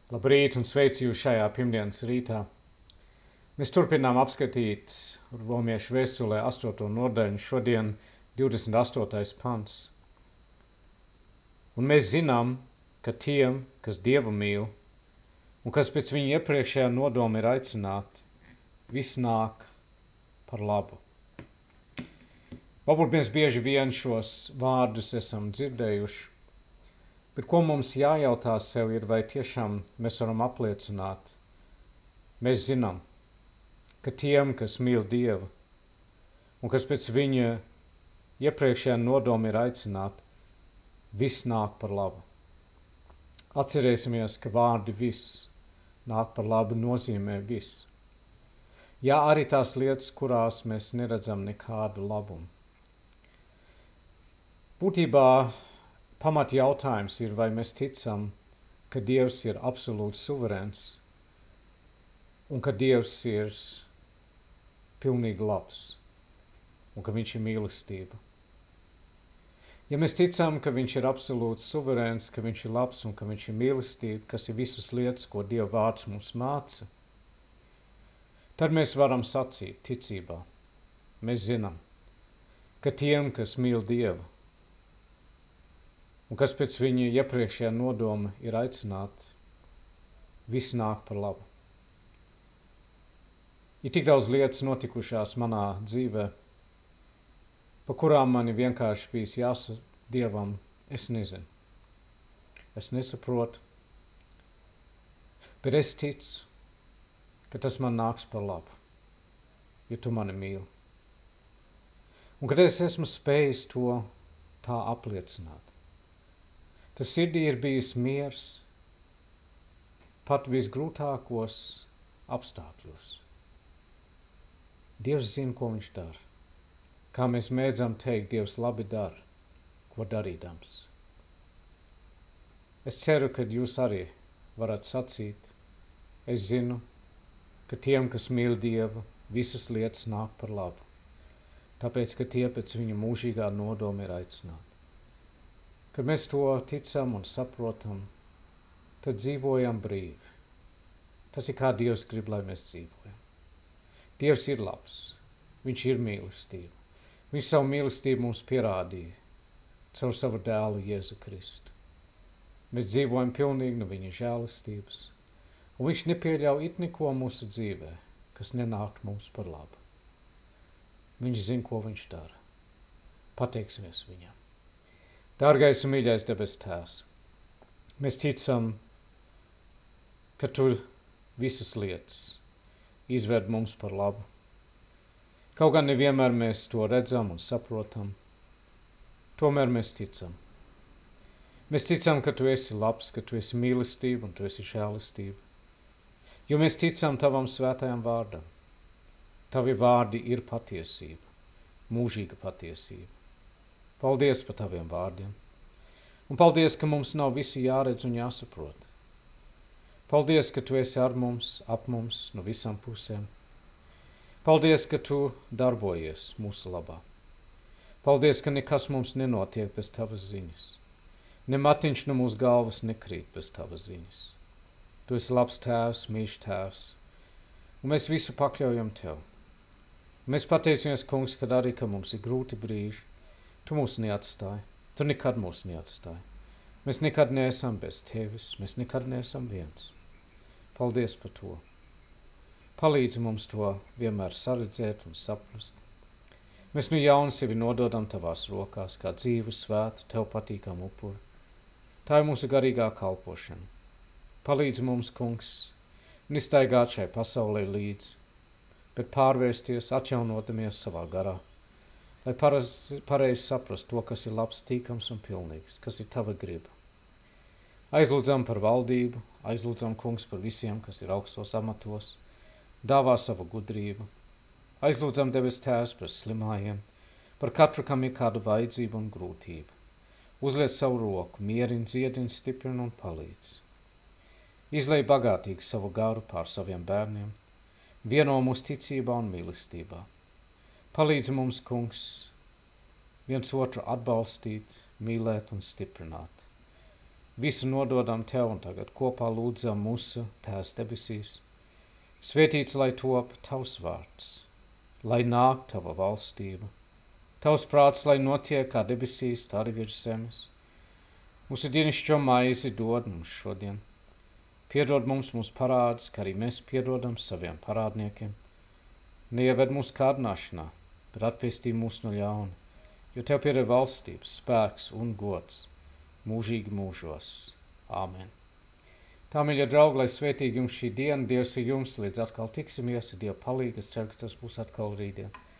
Labrīt un sveici jūs šajā pirmdienas rītā. Mēs turpinām apskatīt Romiešu vēstulē 8. nodaļu, šodien 28. pants. Un mēs zinām, ka tiem, kas Dievu mīl un kas pēc viņa iepriekšējā nodoma ir aicināti, viss nāk par labu. Varbūt mēs bieži vien šos vārdus esam dzirdējuši, bet ko mums jājautā sev ir, vai tiešām mēs varam apliecināt. Mēs zinām, ka tiem, kas mīl Dievu un kas pēc viņa iepriekšējā nodoma ir aicināti, viss nāk par labu. Atcerēsimies, ka vārdi viss nāk par labu nozīmē viss. Jā, arī tās lietas, kurās mēs neredzam nekādu labumu. Būtībā pamat jautājums ir, vai mēs ticam, ka Dievs ir absolūti suverēns un ka Dievs ir pilnīgi labs un ka viņš ir mīlestība. Ja mēs ticam, ka viņš ir absolūti suverēns, ka viņš ir labs un ka viņš ir mīlestība, kas ir visas lietas, ko Dieva vārds mums māca, tad mēs varam sacīt ticībā. Mēs zinām, ka tiem, kas mīl Dievu un kas pēc viņa iepriekšējā nodoma ir aicināti, viss nāk par labu. Ir tik daudz lietas notikušās manā dzīvē, pa kurām man ir vienkārši bijis jāsaka Dievam, es nezinu. Es nesaprotu, bet es ticu, ka tas man nāks par labu, ja tu mani mīli. Un kad es esmu spējis to tā apliecināt, tas sirdī ir bijis miers pat visgrūtākos apstākļos. Dievs zina, ko viņš dara. Kā mēs mēdzam teikt, Dievs labi dara, ko darīdams. Es ceru, ka jūs arī varat sacīt, es zinu, ka tiem, kas mīl Dievu, visas lietas nāk par labu, tāpēc, ka tie pēc viņa mūžīgā nodoma ir aicināti. Kad mēs to ticam un saprotam, tad dzīvojam brīvi. Tas ir kā Dievs grib, lai mēs dzīvojam. Dievs ir labs, viņš ir mīlestība. Viņš savu mīlestību mums pierādīja caur savu dēlu Jēzu Kristu. Mēs dzīvojam pilnīgi no viņa žēlistības, un viņš nepieļauj it neko mūsu dzīvē, kas nenāk mums par labu. Viņš zina, ko viņš dara. Pateiksimies viņam. Dārgais un mīļais debes Tēvs, mēs ticam, ka tu visas lietas izved mums par labu. Kaut gan nevienmēr mēs to redzam un saprotam, tomēr mēs ticam. Mēs ticam, ka tu esi labs, ka tu esi mīlestība un tu esi žēlistība. Jo mēs ticam tavam svētajam vārdam. Tavi vārdi ir patiesība, mūžīga patiesība. Paldies par taviem vārdiem. Un paldies, ka mums nav visi jāredz un jāsaprot. Paldies, ka tu esi ar mums, ap mums, no visām pusēm. Paldies, ka tu darbojies mūsu labā. Paldies, ka nekas mums nenotiek bez tavas ziņas. Ne matiņš no mūsu galvas nekrīt bez tavas ziņas. Tu esi labs tēvs, mīļš tēvs, un mēs visu pakļaujam tev. Mēs pateicamies, kungs, kad arī, ka mums ir grūti brīži, tu mūs neatstāji, tu nekad mūs neatstāji. Mēs nekad neesam bez tevis, mēs nekad neesam viens. Paldies par to. Palīdzi mums to vienmēr saredzēt un saprast. Mēs nu jaunu sevi nododam tavās rokās, kā dzīvu, svētu, tev patīkamu upuri. Tā ir mūsu garīgā kalpošana. Palīdzi mums, kungs, nestaigāt šai pasaulē līdzi, bet pārvērsties, atjaunotamies savā garā, lai pareizi saprast to, kas ir labs, tīkams un pilnīgs, kas ir tava griba. Aizlūdzam par valdību, aizlūdzam, kungs, par visiem, kas ir augstos amatos, dāvā savu gudrību. Aizlūdzam debes Tēvs par slimājiem, par katru, kam ir kāda vajadzība un grūtība. Uzliec savu roku, mierini, dziedini, stiprini un palīdz. Izlej bagātīgi savu garu pār saviem bērniem, vieno mūs ticībā un mīlestībā. Palīdzi mums, kungs, viens otru atbalstīt, mīlēt un stiprināt. Visu nododam Tev un tagad kopā lūdzam mūsu Tēvs debesīs. Svētīts, lai top Tavs vārds, lai nāk Tava valstība. Tavs prāts, lai notiek kā debesīs, tā arī virs zemes. Mūsu dienascho maizi dod mums šodien. Piedod mums mūsu parādus, kā arī mēs piedodam saviem parādniekiem. Neieved mūsu kārdināšanā, bet atpestī mūs no ļauna, jo Tev pieder valstības, spēks un gods mūžīgi mūžos. Āmen. Tā, mīļie draugi, lai svētīgi jums šī diena, Dievs ir jums, līdz atkal tiksimies, Dieva palīga, es ceru, ka tas būs atkal rītdien.